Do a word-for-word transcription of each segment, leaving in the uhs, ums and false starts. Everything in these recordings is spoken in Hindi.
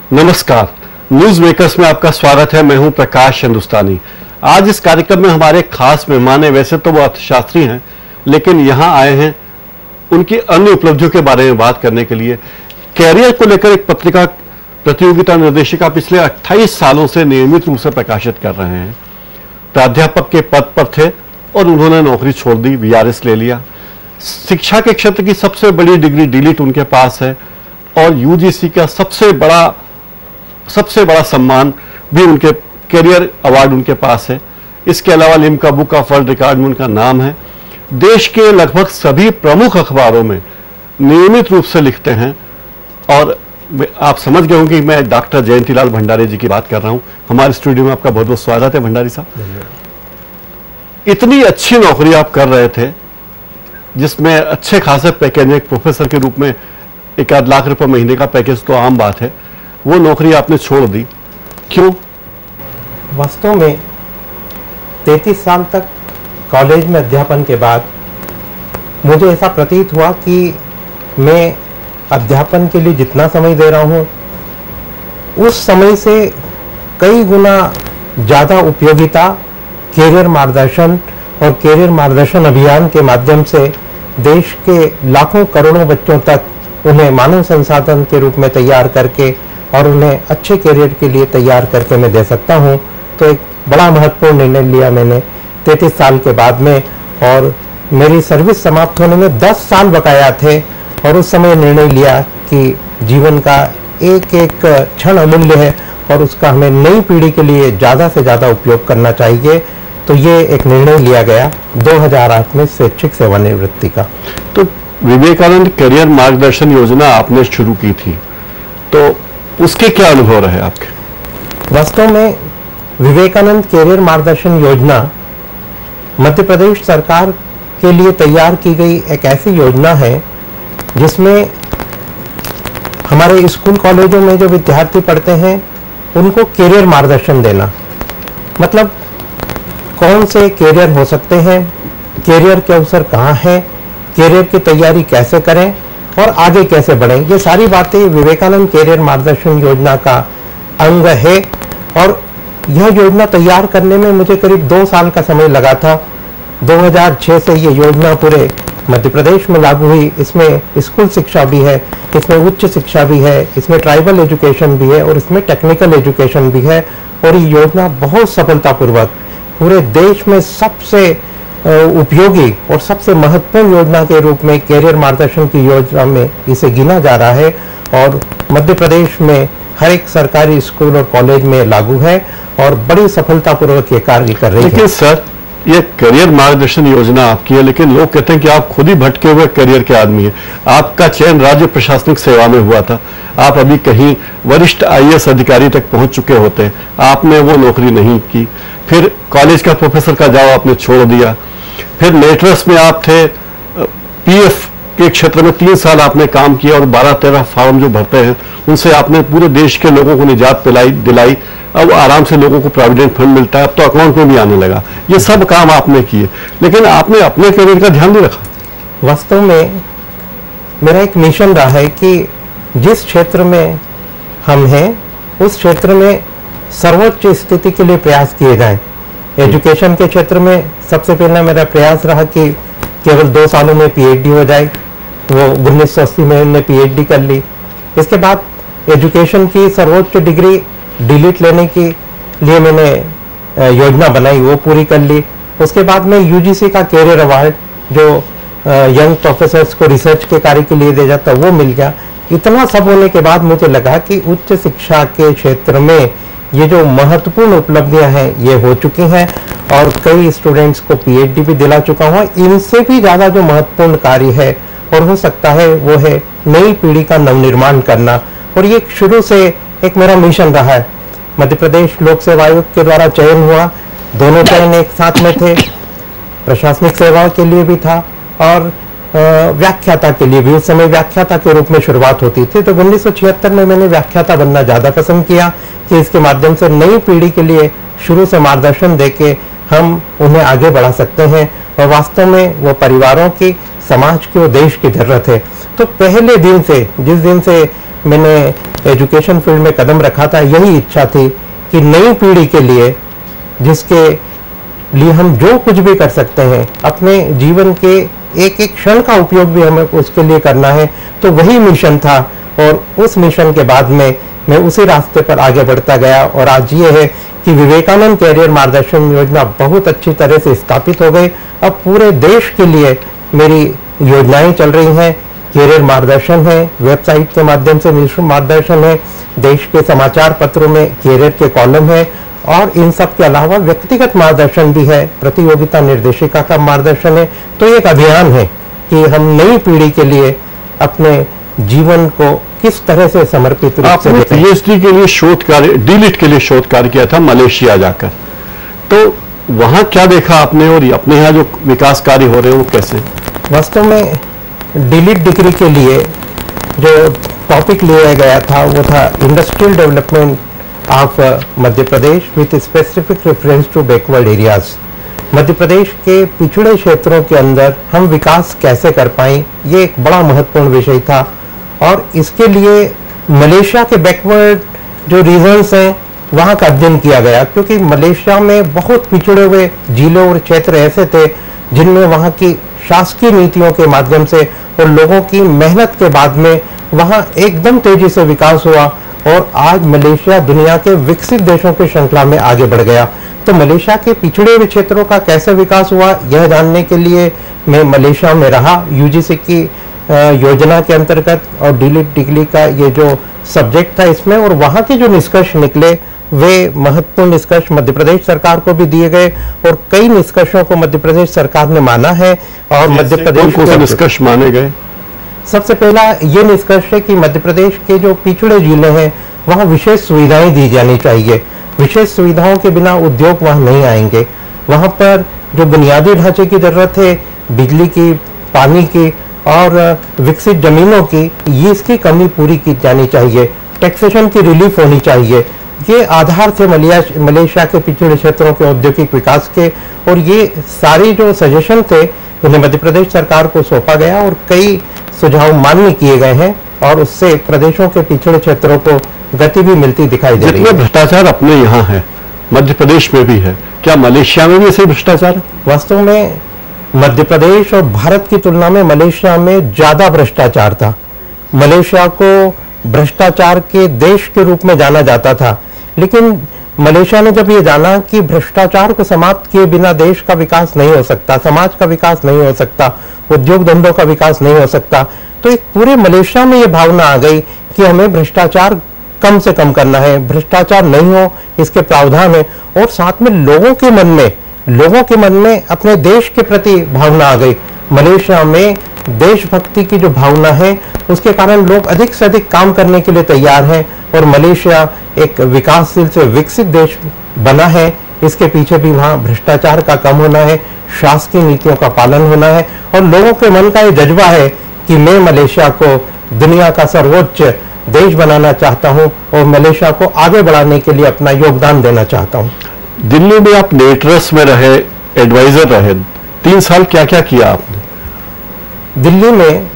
नमस्कार, न्यूज मेकर्स में आपका स्वागत है। मैं हूं प्रकाश हिंदुस्तानी। आज इस कार्यक्रम में हमारे खास मेहमान हैं। वैसे तो वो अर्थशास्त्री हैं, लेकिन यहां आए हैं उनकी अन्य उपलब्धियों के बारे में बात करने के लिए। कैरियर को लेकर एक पत्रिका प्रतियोगिता निर्देशिका पिछले अट्ठाईस सालों से नियमित रूप से प्रकाशित कर रहे हैं। प्राध्यापक के पद पर थे और उन्होंने नौकरी छोड़ दी, वीआरएस ले लिया। शिक्षा के क्षेत्र की सबसे बड़ी डिग्री डीलिट उनके पास है और यूजीसी का सबसे बड़ा सबसे बड़ा सम्मान भी उनके कैरियर अवार्ड उनके पास है। इसके अलावा Limca book of world record में उनका नाम है। देश के लगभग सभी प्रमुख अखबारों में नियमित रूप से लिखते हैं और आप समझ गए होंगे कि मैं डॉक्टर जयंतीलाल भंडारी जी की बात कर रहा हूं। हमारे स्टूडियो में आपका बहुत बहुत स्वागत है भंडारी साहब। इतनी अच्छी नौकरी आप कर रहे थे जिसमें अच्छे खासे पैकेज, एक प्रोफेसर के रूप में एक आध लाख रुपए महीने का पैकेज तो आम बात है, वो नौकरी आपने छोड़ दी, क्यों? वास्तव में तैंतीस साल तक कॉलेज में अध्यापन के बाद मुझे ऐसा प्रतीत हुआ कि मैं अध्यापन के लिए जितना समय दे रहा हूँ उस समय से कई गुना ज़्यादा उपयोगिता कैरियर मार्गदर्शन और कैरियर मार्गदर्शन अभियान के माध्यम से देश के लाखों करोड़ों बच्चों तक उन्हें मानव संसाधन के रूप में तैयार करके और उन्हें अच्छे कैरियर के लिए तैयार करके मैं दे सकता हूं। तो एक बड़ा महत्वपूर्ण निर्णय लिया मैंने तैंतीस साल के बाद में, और मेरी सर्विस समाप्त होने में दस साल बकाया थे और उस समय निर्णय लिया कि जीवन का एक एक क्षण अमूल्य है और उसका हमें नई पीढ़ी के लिए ज़्यादा से ज़्यादा उपयोग करना चाहिए। तो ये एक निर्णय लिया गया दो हज़ार आठ में स्वैच्छिक सेवानिवृत्ति का। तो विवेकानंद कैरियर मार्गदर्शन योजना आपने शुरू की थी, तो उसके क्या अनुभव रहे आपके? वास्तव में विवेकानंद कैरियर मार्गदर्शन योजना मध्य प्रदेश सरकार के लिए तैयार की गई एक ऐसी योजना है जिसमें हमारे स्कूल कॉलेजों में जो विद्यार्थी पढ़ते हैं उनको कैरियर मार्गदर्शन देना, मतलब कौन से कैरियर हो सकते हैं, कैरियर के अवसर कहाँ हैं, कैरियर की तैयारी कैसे करें और आगे कैसे बढ़ें, ये सारी बातें विवेकानंद कैरियर मार्गदर्शन योजना का अंग है। और यह योजना तैयार करने में मुझे करीब दो साल का समय लगा था। दो हज़ार छह से ये योजना पूरे मध्य प्रदेश में लागू हुई। इसमें स्कूल शिक्षा भी है, इसमें उच्च शिक्षा भी है, इसमें ट्राइबल एजुकेशन भी है और इसमें टेक्निकल एजुकेशन भी है। और ये योजना बहुत सफलतापूर्वक पूरे देश में सबसे उपयोगी और सबसे महत्वपूर्ण योजना के रूप में कैरियर मार्गदर्शन की योजना में इसे गिना जा रहा है और मध्य प्रदेश में हर एक सरकारी स्कूल और कॉलेज में लागू है और बड़ी सफलतापूर्वक ये कार्य कर रही है। लेकिन सर, ये करियर मार्गदर्शन योजना आपकी है, लेकिन लोग कहते हैं कि आप खुद ही भटके हुए करियर के आदमी हैं। आपका चयन राज्य प्रशासनिक सेवा में हुआ था, आप अभी कहीं वरिष्ठ आईएएस अधिकारी तक पहुंच चुके होते, आपने वो नौकरी नहीं की। फिर कॉलेज का प्रोफेसर का जॉब आपने छोड़ दिया। फिर लेटरस में आप थे, पीएफ के क्षेत्र में तीन साल आपने काम किया और बारह तेरह फॉर्म जो भरते हैं उनसे आपने पूरे देश के लोगों को निजात पिलाई दिलाई। अब आराम से लोगों को प्रोविडेंट फंड मिलता है, अब तो अकाउंट में भी आने लगा। ये सब काम आपने किए, लेकिन आपने अपने कैरियर का ध्यान नहीं रखा। वास्तव में मेरा एक मिशन रहा है कि जिस क्षेत्र में हम हैं उस क्षेत्र में सर्वोच्च स्थिति के लिए प्रयास किए जाएं। एजुकेशन के क्षेत्र में सबसे पहले मेरा प्रयास रहा कि केवल दो सालों में पीएचडी हो जाए। वो उन्नीस सौ अस्सी में मैंने पीएचडी कर ली। इसके बाद एजुकेशन की सर्वोच्च डिग्री डीलिट लेने के लिए मैंने योजना बनाई, वो पूरी कर ली। उसके बाद में यूजीसी का कैरियर अवार्ड जो यंग प्रोफेसर्स को रिसर्च के कार्य के लिए दिया जाता है वो मिल गया। इतना सब होने के बाद मुझे लगा कि उच्च शिक्षा के क्षेत्र में ये जो महत्वपूर्ण उपलब्धियां हैं ये हो चुकी हैं और कई स्टूडेंट्स को पीएचडी भी दिला चुका हूँ। इनसे भी ज़्यादा जो महत्वपूर्ण कार्य है और हो सकता है वो है नई पीढ़ी का नवनिर्माण करना। और ये शुरू से एक मेरा मिशन रहा है। मध्य प्रदेश लोक सेवा आयोग के द्वारा चयन हुआ, दोनों चयन एक साथ में थे, प्रशासनिक सेवाओं के लिए भी था और व्याख्याता के लिए भी। उस समय व्याख्याता के रूप में शुरुआत होती थी, तो उन्नीस सौ छिहत्तर में मैंने व्याख्याता बनना ज़्यादा पसंद किया कि इसके माध्यम से नई पीढ़ी के लिए शुरू से मार्गदर्शन देके हम उन्हें आगे बढ़ा सकते हैं और वास्तव में वो परिवारों की, समाज की और देश की जरूरत है। तो पहले दिन से, जिस दिन से मैंने एजुकेशन फील्ड में कदम रखा था, यही इच्छा थी कि नई पीढ़ी के लिए, जिसके लिए हम जो कुछ भी कर सकते हैं, अपने जीवन के एक एक क्षण का उपयोग भी हमें उसके लिए करना है, तो वही मिशन था। और उस मिशन के बाद में मैं उसी रास्ते पर आगे बढ़ता गया और आज ये है कि विवेकानंद कैरियर मार्गदर्शन योजना बहुत अच्छी तरह से स्थापित हो गई। अब पूरे देश के लिए मेरी योजनाएं चल रही हैं, कैरियर मार्गदर्शन है, वेबसाइट के माध्यम से मिशन मार्गदर्शन है, देश के समाचार पत्रों में कैरियर के कॉलम है, और इन सब के अलावा व्यक्तिगत मार्गदर्शन भी है, प्रतियोगिता निर्देशिका का मार्गदर्शन है। तो एक अभियान है कि हम नई पीढ़ी के लिए अपने जीवन को किस तरह से समर्पित रूप से आपने पीएचडी के लिए शोध कार्य, डीलिट के लिए शोध कार्य किया था मलेशिया जाकर, तो वहां क्या देखा आपने और अपने यहाँ जो विकास कार्य हो रहे हैं वो कैसे? वास्तव में डीलिट डिग्री के लिए जो टॉपिक लिया गया था वो था industrial development of Madhya Pradesh with specific reference to backward areas. Madhya Pradesh के पिछड़े क्षेत्रों के अंदर हम विकास कैसे कर पाएं, ये एक बड़ा महत्वपूर्ण विषय था। और इसके लिए मलेशिया के बैकवर्ड जो रीजन्स हैं वहाँ का अध्ययन किया गया, क्योंकि मलेशिया में बहुत पिछड़े हुए जिले और क्षेत्र ऐसे थे जिनमें वहाँ की शासकीय नीतियों के माध्यम से और लोगों की मेहनत के बाद में वहाँ एकदम तेजी से विकास हुआ और आज मलेशिया दुनिया के विकसित देशों की श्रृंखला में आगे बढ़ गया। तो मलेशिया के पिछड़े हुए क्षेत्रों का कैसे विकास हुआ, यह जानने के लिए मैं मलेशिया में रहा यूजीसी की योजना के अंतर्गत, और डीलिट डिग्री का ये जो सब्जेक्ट था इसमें, और वहाँ के जो निष्कर्ष निकले वे महत्वपूर्ण निष्कर्ष मध्य प्रदेश सरकार को भी दिए गए और कई निष्कर्षों को मध्य प्रदेश सरकार ने माना है। और मध्य प्रदेश कौन से निष्कर्ष माने गए? सबसे पहला ये निष्कर्ष है कि मध्य प्रदेश के जो पिछड़े जिले हैं वहाँ विशेष सुविधाएं दी जानी चाहिए। विशेष सुविधाओं के बिना उद्योग वहाँ नहीं आएंगे। वहाँ पर जो बुनियादी ढांचे की जरूरत है, बिजली की, पानी की और विकसित जमीनों की, ये इसकी कमी पूरी की जानी चाहिए। टैक्सेशन की रिलीफ होनी चाहिए। ये आधार थे मलेशिया के पिछड़े क्षेत्रों के औद्योगिक विकास के, और ये सारे जो सजेशन थे उन्हें मध्य प्रदेश सरकार को सौंपा गया और कई सुझाव मान्य किए गए हैं और उससे प्रदेशों के पिछड़े क्षेत्रों को गति भी मिलती दिखाई दे रही है। जितना भ्रष्टाचार अपने यहाँ है, मध्य प्रदेश में भी है, क्या मलेशिया में भी ऐसे भ्रष्टाचार? वास्तव में मध्य प्रदेश और भारत की तुलना में मलेशिया में ज्यादा भ्रष्टाचार था। मलेशिया को भ्रष्टाचार के देश के रूप में जाना जाता था, लेकिन मलेशिया ने जब ये जाना कि भ्रष्टाचार को समाप्त किए बिना देश का विकास नहीं हो सकता, समाज का विकास नहीं हो सकता, उद्योग धंधों का विकास नहीं हो सकता, तो एक पूरे मलेशिया में ये भावना आ गई कि हमें भ्रष्टाचार कम से कम करना है, भ्रष्टाचार नहीं हो इसके प्रावधान है। और साथ में लोगों के मन में लोगों के मन में अपने देश के प्रति भावना आ गई। मलेशिया में देशभक्ति की जो भावना है उसके कारण लोग अधिक से अधिक काम करने के लिए तैयार हैं और मलेशिया एक विकासशील से विकसित देश बना है। इसके पीछे भी वहाँ भ्रष्टाचार का कम होना है, शासकीय नीतियों का पालन होना है और लोगों के मन का ये जज्बा है कि मैं मलेशिया को दुनिया का सर्वोच्च देश बनाना चाहता हूँ और मलेशिया को आगे बढ़ाने के लिए अपना योगदान देना चाहता हूँ। दिल्ली में आप नेटरस में रहे, एडवाइजर रहे, तीन साल क्या क्या किया आपने? दिल्ली में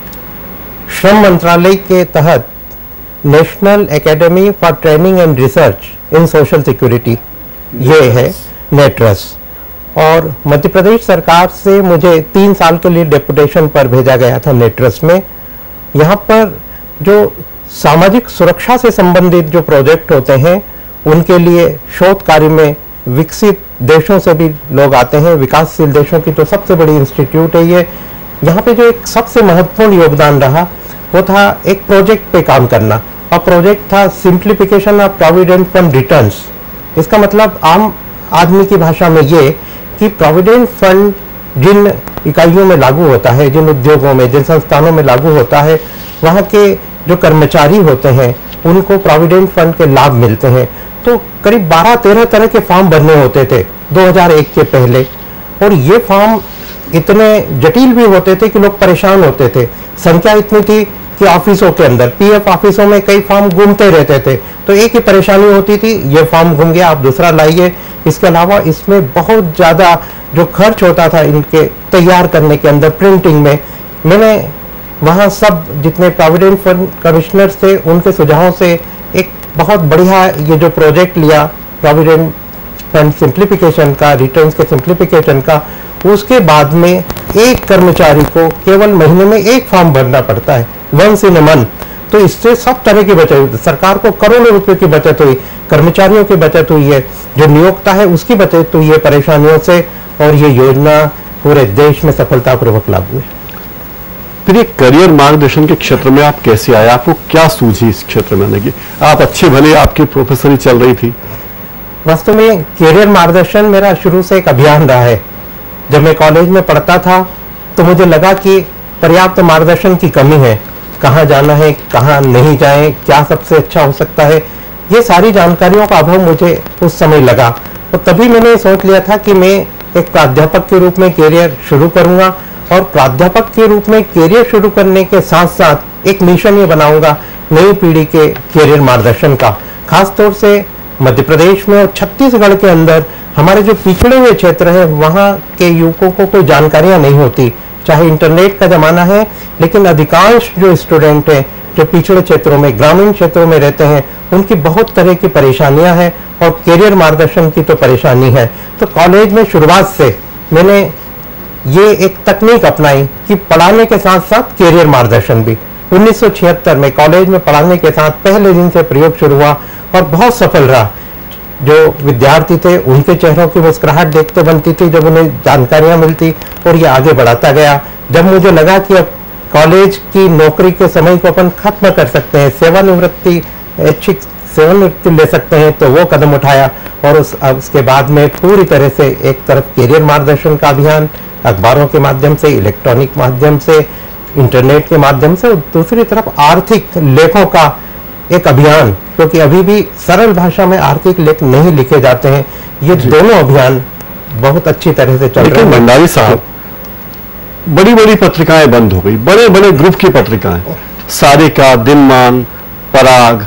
श्रम मंत्रालय के तहत national academy for training and research in social security, ये है नेटरस, और मध्य प्रदेश सरकार से मुझे तीन साल के लिए डेपुटेशन पर भेजा गया था नेटरस में। यहाँ पर जो सामाजिक सुरक्षा से संबंधित जो प्रोजेक्ट होते हैं उनके लिए शोध कार्य में विकसित देशों से भी लोग आते हैं। विकासशील देशों की तो सबसे बड़ी इंस्टीट्यूट है ये। यहाँ पे जो एक सबसे महत्वपूर्ण योगदान रहा वो था एक प्रोजेक्ट पे काम करना, और प्रोजेक्ट था simplification of provident fund returns. इसका मतलब आम आदमी की भाषा में ये कि प्रोविडेंट फंड जिन इकाइयों में लागू होता है, जिन उद्योगों में, जिन संस्थानों में लागू होता है, वहाँ के जो कर्मचारी होते हैं उनको प्रोविडेंट फंड के लाभ मिलते हैं। तो करीब बारह तेरह तरह के फॉर्म भरने होते थे दो हज़ार एक के पहले, और ये फॉर्म इतने जटिल भी होते थे कि लोग परेशान होते थे। संख्या इतनी थी कि ऑफिसों के अंदर, पीएफ ऑफिसों में कई फॉर्म घूमते रहते थे, तो एक ही परेशानी होती थी, ये फॉर्म घूम गया, आप दूसरा लाइए। इसके अलावा इसमें बहुत ज़्यादा जो खर्च होता था इनके तैयार करने के अंदर, प्रिंटिंग में, मैंने वहाँ सब जितने प्रोविडेंट फंड कमिश्नर्स थे उनके सुझावों से एक बहुत बढ़िया ये जो प्रोजेक्ट लिया प्रोविडेंट फंड सिंप्लीफिकेशन का, रिटर्न्स के सिंप्लीफिकेशन का, उसके बाद में एक कर्मचारी को केवल महीने में एक फॉर्म भरना पड़ता है, वंस इन अ मंथ। तो इससे सब तरह की बचत हुई, सरकार को करोड़ों रुपए की बचत हुई, कर्मचारियों की बचत हुई है, जो नियोक्ता है उसकी बचत हुई है परेशानियों से, और ये योजना पूरे देश में सफलतापूर्वक लागू है। फिर ये करियर मार्गदर्शन के क्षेत्र में आप कैसे आए, आपको क्या सूझी इस क्षेत्र में आने की? आप अच्छे भले आपकी प्रोफेसरी चल रही थी। वास्तव में करियर मार्गदर्शन मेरा शुरू से एक अभियान रहा है। जब मैं कॉलेज में पढ़ता था तो मुझे लगा कि पर्याप्त मार्गदर्शन की कमी है, कहाँ जाना है, कहाँ नहीं जाएं, क्या सबसे अच्छा हो सकता है, ये सारी जानकारियों का अभाव मुझे उस समय लगा। तो तभी मैंने सोच लिया था कि मैं एक प्राध्यापक के रूप में करियर शुरू करूंगा, और प्राध्यापक के रूप में करियर शुरू करने के साथ साथ एक मिशन ये बनाऊंगा नई पीढ़ी के करियर मार्गदर्शन का। खासतौर से मध्य प्रदेश में और छत्तीसगढ़ के अंदर हमारे जो पिछड़े हुए क्षेत्र है वहाँ के युवकों को कोई जानकारियाँ नहीं होती। चाहे इंटरनेट का जमाना है, लेकिन अधिकांश जो स्टूडेंट हैं जो पिछड़े क्षेत्रों में, ग्रामीण क्षेत्रों में रहते हैं, उनकी बहुत तरह की परेशानियां हैं, और करियर मार्गदर्शन की तो परेशानी है। तो कॉलेज में शुरुआत से मैंने ये एक तकनीक अपनाई कि पढ़ाने के साथ साथ करियर मार्गदर्शन भी। उन्नीस सौ छिहत्तर में कॉलेज में पढ़ाने के साथ पहले दिन से प्रयोग शुरू हुआ और बहुत सफल रहा। जो विद्यार्थी थे उनके चेहरों की मुस्कुराहट देखते बनती थी जब उन्हें जानकारियां मिलती, और ये आगे बढ़ाता गया। जब मुझे लगा कि अब कॉलेज की नौकरी के समय को अपन खत्म कर सकते हैं, सेवानिवृत्ति ऐच्छिक सेवानिवृत्ति ले सकते हैं, तो वो कदम उठाया। और उस उसके बाद में पूरी तरह से एक तरफ करियर मार्गदर्शन का अभियान अखबारों के माध्यम से, इलेक्ट्रॉनिक माध्यम से, इंटरनेट के माध्यम से, और दूसरी तरफ आर्थिक लेखों का एक अभियान, क्योंकि अभी भी सरल भाषा में आर्थिक लेख नहीं लिखे जाते हैं। ये दोनों अभियान बहुत अच्छी तरह से चल रहे हैं। भंडारी साहब, बड़ी बड़ी पत्रिकाएं बंद हो गई, बड़े बड़े ग्रुप की पत्रिकाएं, सारिका, दिनमान, पराग,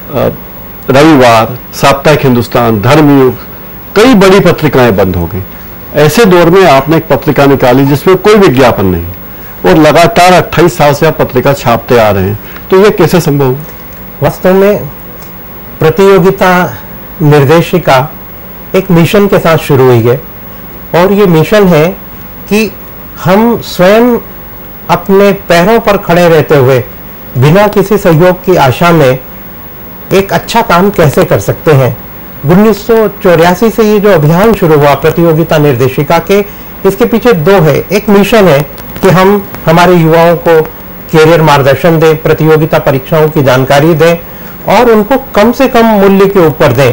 रविवार, साप्ताहिक हिंदुस्तान, धर्मयुग, कई बड़ी पत्रिकाएं बंद हो गई। ऐसे दौर में आपने एक पत्रिका निकाली जिसमें कोई विज्ञापन नहीं, और लगातार अट्ठाईस साल से आप पत्रिका छापते आ रहे हैं, तो ये कैसे संभव हुआ? वास्तव में प्रतियोगिता निर्देशिका एक मिशन के साथ शुरू हुई है, और ये मिशन है कि हम स्वयं अपने पैरों पर खड़े रहते हुए बिना किसी सहयोग की आशा में एक अच्छा काम कैसे कर सकते हैं। उन्नीस सौ चौरासी से ये जो अभियान शुरू हुआ प्रतियोगिता निर्देशिका के, इसके पीछे दो है। एक मिशन है कि हम हमारे युवाओं को करियर मार्गदर्शन दें, प्रतियोगिता परीक्षाओं की जानकारी दें, और उनको कम से कम मूल्य के ऊपर दें।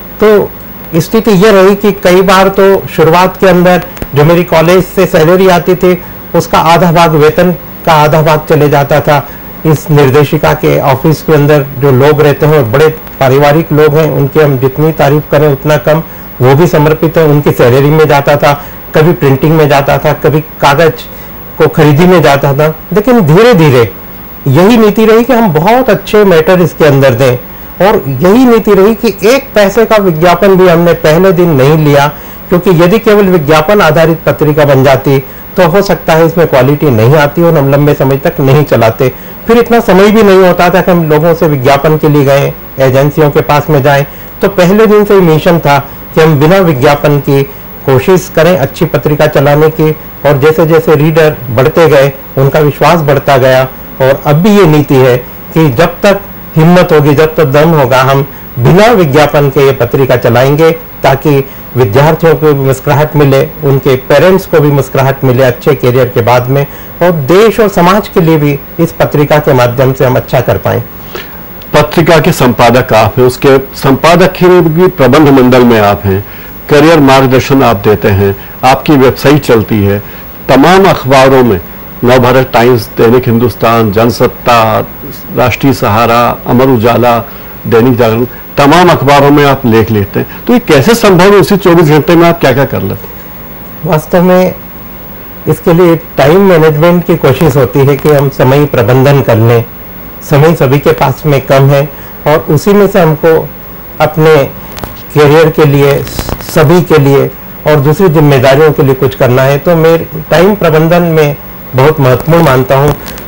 तो स्थिति ये रही कि कई बार तो शुरुआत के अंदर जो मेरी कॉलेज से सैलरी आती थी उसका आधा भाग, वेतन का आधा भाग चले जाता था इस निर्देशिका के ऑफिस के अंदर जो लोग रहते हैं, और बड़े पारिवारिक लोग हैं, उनकी हम जितनी तारीफ करें उतना कम, वो भी समर्पित है, उनकी सैलरी में जाता था, कभी प्रिंटिंग में जाता था, कभी कागज को खरीदी में जाता था। लेकिन धीरे धीरे यही नीति रही कि हम बहुत अच्छे मैटर इसके अंदर दें, और यही नीति रही कि एक पैसे का विज्ञापन भी हमने पहले दिन नहीं लिया, क्योंकि यदि केवल विज्ञापन आधारित पत्रिका बन जाती तो हो सकता है इसमें क्वालिटी नहीं आती और हम लंबे समय तक नहीं चलाते। फिर इतना समय भी नहीं होता था कि हम लोगों से विज्ञापन के लिए गए, एजेंसियों के पास में जाएं। तो पहले दिन से मिशन था कि हम बिना विज्ञापन की कोशिश करें अच्छी पत्रिका चलाने की, और जैसे जैसे रीडर बढ़ते गए उनका विश्वास बढ़ता गया। और अब भी ये नीति है कि जब तक हिम्मत होगी, जब तक दम होगा, हम बिना विज्ञापन के ये पत्रिका चलाएंगे, ताकि विद्यार्थियों को भी मुस्कुराहट मिले, उनके पेरेंट्स को भी मुस्कुराहट मिले अच्छे करियर के बाद में, और देश और समाज के लिए भी इस पत्रिका के माध्यम से हम अच्छा कर पाएं। पत्रिका के संपादक आप हैं, उसके संपादक की प्रबंध मंडल में आप हैं, करियर मार्गदर्शन आप देते हैं, आपकी वेबसाइट चलती है, तमाम अखबारों में नवभारत टाइम्स, दैनिक हिंदुस्तान, जनसत्ता, राष्ट्रीय सहारा, अमर उजाला, दैनिक जागरण, तमाम अखबारों में आप लेख लिखते हैं। तो ये कैसे संभव है उसी चौबीस घंटे में आप क्या क्या कर लेते हैं? वास्तव में इसके लिए टाइम मैनेजमेंट की कोशिश होती है कि हम समय प्रबंधन कर लें। समय सभी के पास में कम है, और उसी में से हमको अपने करियर के लिए, सभी के लिए, और दूसरी जिम्मेदारियों के लिए कुछ करना है। तो मैं टाइम प्रबंधन में बहुत महत्वपूर्ण मानता हूँ।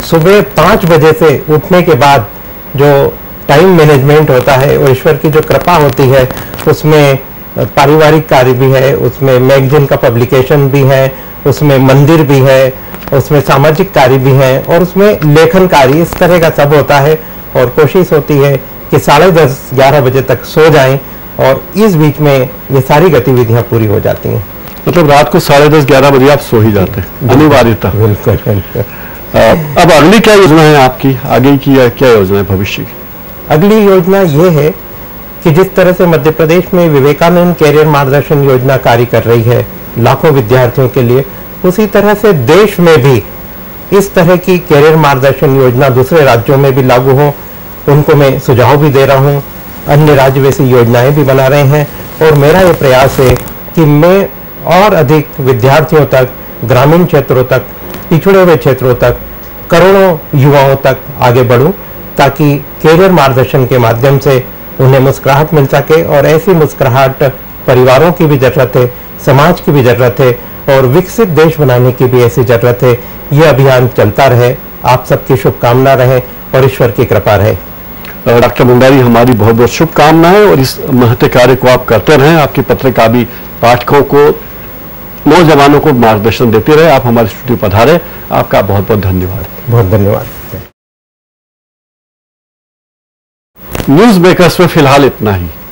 सुबह पाँच बजे से उठने के बाद जो टाइम मैनेजमेंट होता है और ईश्वर की जो कृपा होती है, उसमें पारिवारिक कार्य भी है, उसमें मैगजीन का पब्लिकेशन भी है, उसमें मंदिर भी है, उसमें सामाजिक कार्य भी है और उसमें लेखन कार्य, इस तरह का सब होता है। और कोशिश होती है कि साढ़े दस ग्यारह बजे तक सो जाएं और इस बीच में ये सारी गतिविधियां पूरी हो जाती हैं। मतलब रात को साढ़े दस ग्यारह बजे आप सो ही जाते हैं, अनिवार्यता। बिल्कुल बिल्कुल। अब अगली क्या योजना है आपकी, आगे की क्या योजना है भविष्य की? अगली योजना ये है कि जिस तरह से मध्य प्रदेश में विवेकानंद कैरियर मार्गदर्शन योजना कार्य कर रही है लाखों विद्यार्थियों के लिए, उसी तरह से देश में भी इस तरह की कैरियर मार्गदर्शन योजना दूसरे राज्यों में भी लागू हो, उनको मैं सुझाव भी दे रहा हूँ। अन्य राज्य वैसी योजनाएं भी बना रहे हैं और मेरा ये प्रयास है कि मैं और अधिक विद्यार्थियों तक, ग्रामीण क्षेत्रों तक, पिछड़े हुए क्षेत्रों तक, करोड़ों युवाओं तक आगे बढ़ूं, ताकि कैरियर मार्गदर्शन के माध्यम से उन्हें मुस्कुराहट मिल सके। और ऐसी मुस्कुराहट परिवारों की भी जरूरत है, समाज की भी जरूरत है और विकसित देश बनाने की भी ऐसी जरूरत है। ये अभियान चलता रहे, आप सबकी शुभकामना रहे और ईश्वर की कृपा रहे। डॉक्टर भंडारी, हमारी बहुत बहुत शुभकामनाएं और इस महत्व कार्य को आप करते रहें। आपकी पत्रिका भी पाठकों को, नौजवानों को मार्गदर्शन देते रहे। आप हमारे स्टूडियो पधारे, आपका बहुत बहुत धन्यवाद। बहुत धन्यवाद। न्यूज मेकर्स में फिलहाल इतना ही।